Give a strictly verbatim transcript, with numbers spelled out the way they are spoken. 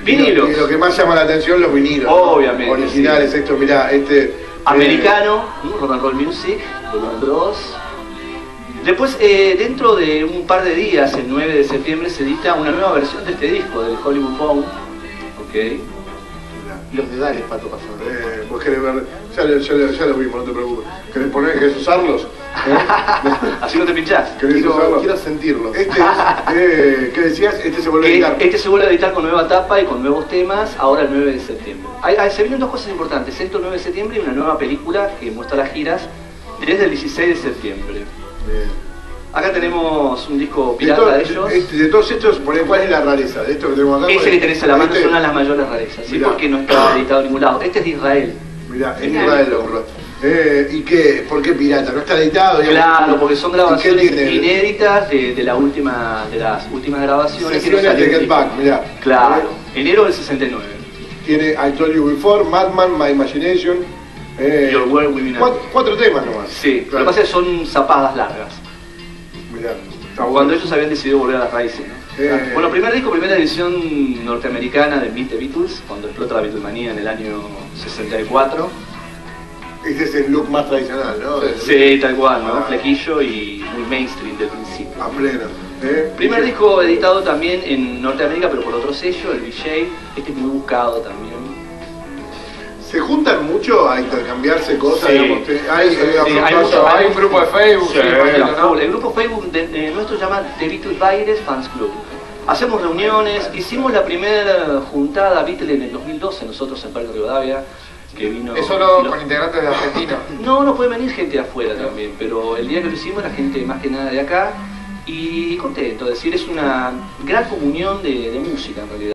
Vinilos. Y lo que más llama la atención, los vinilos. Obviamente. Originales, sí. esto, mirá, este... Americano, eh, Rock and Roll Music, volumen dos. Después, eh, dentro de un par de días, el nueve de septiembre, se edita una nueva versión de este disco, del Hollywood Bound. Ok. Los dedales, Pato, pasó. Eh, vos querés ver, ya, lo- ya, lo- ya lo vimos, no te preocupes. ¿Querés poner, querés usarlos? ¿Eh? Así no te pinchás. ¿Querés Quiero, usarlos? quiero sentirlos. Este es, eh, ¿qué decías? Este se vuelve a Eh, editar. Este se vuelve a editar con nueva tapa y con nuevos temas, ahora el nueve de septiembre. Hay- hay- se vienen dos cosas importantes, esto el nueve de septiembre y una nueva película que muestra las giras desde el dieciséis de septiembre. Bien. Acá tenemos un disco De, pirata todo- de ellos. este, de todos estos, por ahí, ¿cuál es la rareza? De esto que tenemos acá. Ese que tenés a la mano Este, es una de las mayores rarezas, ¿sí? Mirá. Porque no está editado en ningún lado. Este es de Israel. Mirá, es Mirá. Israel lo compró. Eh, ¿Y qué? ¿Por qué pirata? ¿No está editado? digamos? Claro, porque son ¿Y qué grabaciones tiene? inéditas de, de la última, de las últimas grabaciones. que no Sesiones de salieron Get en Back, disco. mirá. Claro, enero del sesenta y nueve. Tiene I Told You Before, Madman, My Imagination. Eh, Your World Within a- cuatro, cuatro temas nomás. Sí, Claro. lo que pasa es que son zapadas largas. Mirá, está Cuando bueno. ellos habían decidido volver a las raíces, ¿no? Eh. Bueno, primer disco, primera edición norteamericana de Meet the Beatles, cuando explota la Beatlemanía en el año sesenta y cuatro. Este es el look más tradicional, ¿no? Sí, tal cual, ¿no? Ah. Flequillo y muy mainstream del principio. A pleno. ¿eh? Primer Sí. disco editado también en Norteamérica, pero por otro sello, el V-J. Este es muy buscado también. ¿Se juntan mucho a intercambiarse cosas? Sí. Digamos, que hay, Sí, hay, hay afrontazo- mucho- Hay un grupo de Facebook, Sí, me imagino, a ¿no? full. El grupo Facebook de, eh, nuestro se llama The Beatles Baires Fans Club. Hacemos reuniones, hicimos la primera juntada Beatles en el dos mil doce, nosotros en Parque Rivadavia, que vino... Es solo lo- con integrantes de Argentina. No, no puede venir gente de afuera también, pero el día que lo hicimos era gente más que nada de acá y contento, es decir, es una gran comunión de, de música en realidad.